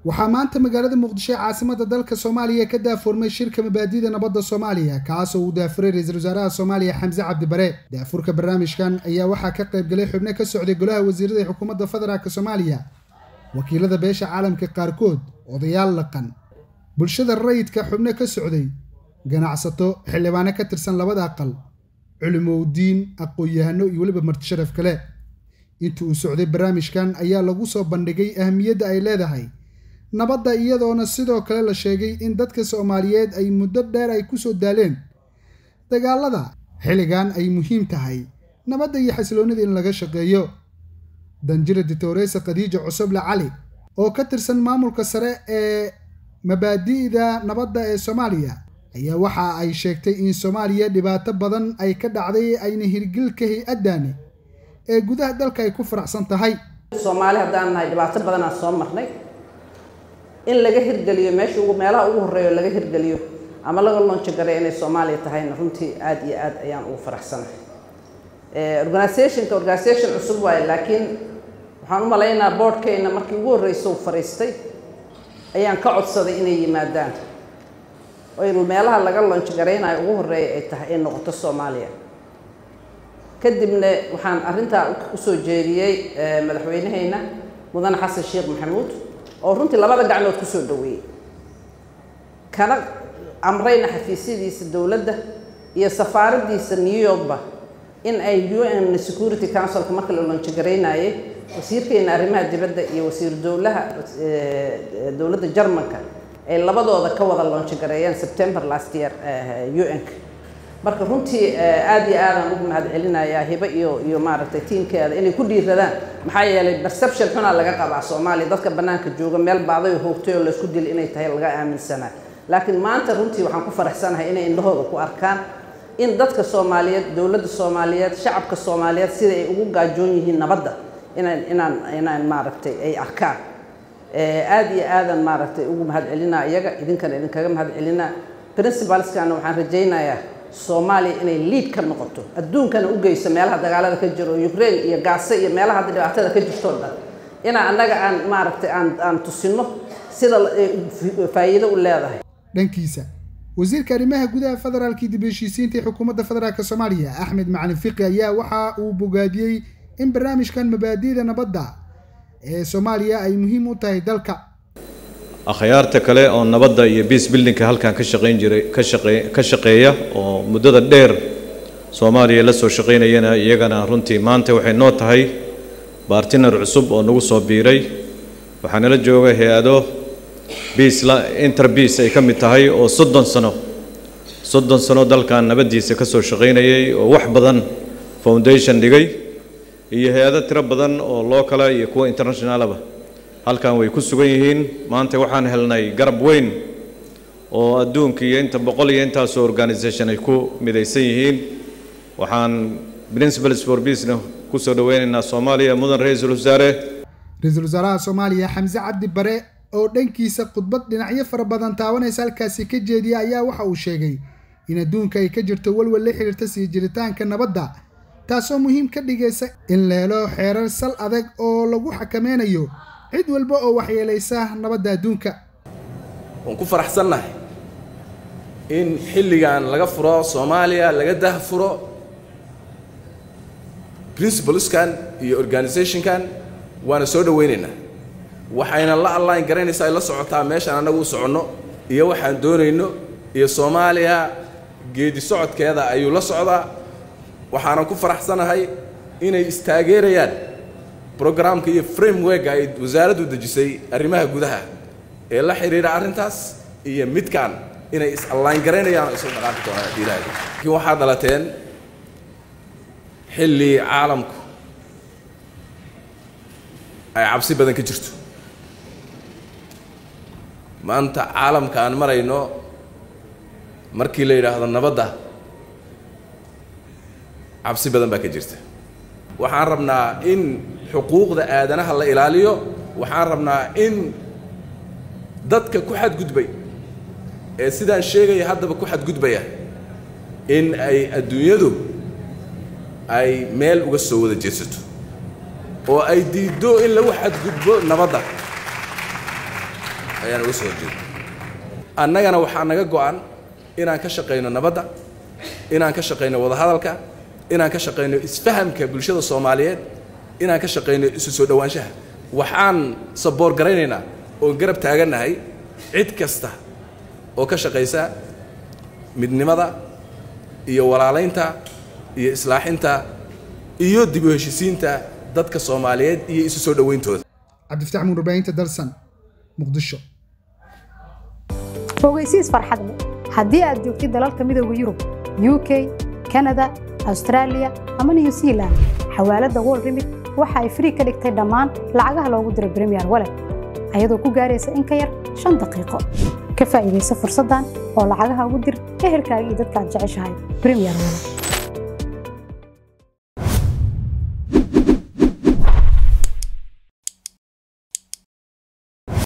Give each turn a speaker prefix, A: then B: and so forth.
A: waxaa maanta magaalada Muqdisho caasimada dalka Soomaaliya ka daafurmay shirka mabaadi'da nabadda Soomaaliya kaas oo uu daafuray ra'iisul wasaaraha Soomaaliya Xamse Cabdi Bare. Daafurka barnaamijkan ayaa waxaa ka qayb galay xubno ka socday golaha wasiirada ee xukuumadda federaalka Soomaaliya, wakiilada beesha caalamka qaarkood, odayaal dhaqan, bulshada rayidka, xubno ka socday ganacsato, xildhibaano ka tirsan labada aqal, culimooyin, aqoon-yahano iyo waliba marti sharaf kale. Intii uu socday barnaamijkan ayaa lagu soo bandhigay ahmiyadda ay leedahay nabadda, iyadoona sidoo kale la sheegay in dadka Soomaaliyeed ay muddo dheer ay ku soo daaleen dagaalada, xilligan ay muhiim tahay nabadda iyo xasiloonida in laga shaqeeyo. Danjira Dictoresa Khadiija Cusuble Cali oo ka tirsan maamulka sare ee mabaadi'da nabadda ee Soomaaliya ayaa waxa ay sheegtay in Soomaaliya dhibaato badan ay ka dhacday ayna hirgelka hay'adaani ee gudaha dalka ay ku faraxsan tahay.
B: Soomaali haddaan nahay dhibaato badan aan soo marnay in laga hirgeliyo meelaha ugu horeeyo laga hirgeliyo ama laga launch gareeyo inay Soomaaliya tahayna runtii aad iyo aad ayaan ugu faraxsanahay. Organization cusub waay, laakiin waxaan u maleynayaa boardkeena markii ugu horeysay uu fariistay ayaan ka codsaday inay yimaadaan oo meelaha laga launch gareynayo ugu horeeyo ay tahay in noqoto Soomaaliya. kadibna waxaan arinta u soo jeediyay madaxweynaheena mudane Xasan Sheekh Maxamuud oo runtii labada gacmood ku soo dhaweeyay kana amrayna xafiisyadiisa dawladda iyo safaaradiisa New York ba in ay UN Security Council marka la launch gareynayay wasiirkeena arrimaha dibadda iyo wasiir dawladda Jarmalka ay labadooda ka wada launch gareeyeen September last year UN. marka runtii aad iyo aad aan ugu mahadcelinayaa hiba iyo maaragtay tiimkeeda inay ku dhiiradaan, maxaa yeelay perception xuna laga qabaa Soomaaliya dadka banaanka jooga meel baaday hoogtay oo la isku dil inay tahay laga aaminsanaa. laakiin maanta runtii waxaan ku faraxsanahay inay indhahooda ku arkaan in dadka Soomaaliyeed, dawladda Soomaaliyeed, shacabka Soomaaliyeed sida ay ugu gaajoon yihiin nabadda inaan maaragtay ay arkaan. aad iyo aadan maaragtay ugu mahadcelinaa iyaga, idinkaga mahadcelinaa. Principalskana waxaan rajaynayaa Soomaaliya inay lead ka noqoto adduunkana u geyso meelaha dagaalada ka jiro Ukraine iyo Gaza iyo meelaha dhibaatada ka jirto dhan anaga aan maaragtay aan tusino sida faa'iido u leedahay.
A: dhankiisa wasiirka arrimaha gudaha federaalka dib u heshiisiinta xukuumadda federaalka Soomaaliya Axmed Macalin Fiqi ayaa waxa uu bogaadiyay in barnaamijkan mabaadi'da nabadda ee Soomaaliya ay muhiim u tahay dalka.
C: akhyaarta kale oo nabadda iyo peace building halkan ka shaqeeya oo muddada dheer Soomaaliya la soo shaqeynayana iyagana runtii maanta waxay noo tahay partner cusub oo nagu soo biiray. waxaana la jooga hay'ado interpeace ay ka mid tahay oo 30 sano dalkan nabadiisa ka soo shaqeynayay oo wax badan foundation dhigay, iyo hay'ado tiro badan oo local iyo kuwa international ah halkan way ku sugan yihiin. maanta waxaan helnay garab weyn oo adduunka iyo inta boqol iyo intaas organization ay ku midaysan yihiin. waxaan Principles for Peace ku soo dhaweynaynaa Soomaaliya mudan ra'iisul
A: wasaaraha Soomaaliya Xamse Cabdi Bare oo dhankiisa khudbad dhinacyo fara badan taawanaysa halkaasi ka jeediyay ayaa waxa uu sheegay in adduunka ay ka jirto walwal la xiriirta sii jiritaanka nabadda, taasoo muhiim ka dhigaysa in la helo xeerar sal adag oo lagu xakameynayo cid walba oo waxyeelaysa nabadda adduunka.
D: waan ku faraxsanahay in xilligan laga furo Soomaaliya laga daahfuro principalskan iyo organizationkan waana soo dhaweynaynaa. waxayna la align garanaysaa la socotaa meeshaan anagu u socono iyo waxaan doonayno iyo Soomaaliya geedi socodkeeda ayuu la socdaa. waxaana ku faraxsanahay inay istaageerayaan programka iyo framework ay wasaaraddu dejisay arrimaha gudaha ee la xiriira arrintaas iyo midkaan inay is align garanayaan isoo dhaqaaqi doonaan ilaahay. laakiin waxaa dhalateen xilli caalamku ay cabsi badan ka jirto. maanta caalamka aan marayno markii la yiraahdo nabadda cabsi badan baa ka jirta. waxaan rabnaa in xuquuqda aadanaha la ilaaliyo. waxaan rabnaa in dadka ku xadgudbay ee sidaan sheegay haddaba ku xadgudbaya in ay adduunyadu ay meel uga soo wada jeesato oo ay diido in lagu xadgudbo nabadda. ayaan uga soo horjeeda annagana waxaa naga go'an inaan ka shaqayno nabadda inaan ka shaqayno wadahadalka inaan ka shaqayno isfahamka bulshada Soomaaliyeed inaan ka shaqayno isu soo dhawaanshaha waxaan saboor garaynaynaa oo garab taaganahay cid kasta oo ka shaqaysa midnimada iyo walaalaynta iyo islaaxinta iyo dib u heshiisiinta dadka Soomaaliyeed iyo isu soo dhawayntooda
A: Cabdifataax Muurbaynta Dalsan Muqdisho
E: fogeysiis farxad leh haddii aad joogtid dalalka midowga Yurub UK Canada Australia ama New Zealand xawaalada World Remit waxa ay free ka dhigtay dhammaan lacagaha loogu diro Premier Wallet ayadoo ku gaaraysa in ka yar 5 daqiiqo ka faa'iideyso fursadan oo lacagaha ugu dir ehelkaaga iyo dadka aad jeceshahay Premier Wallet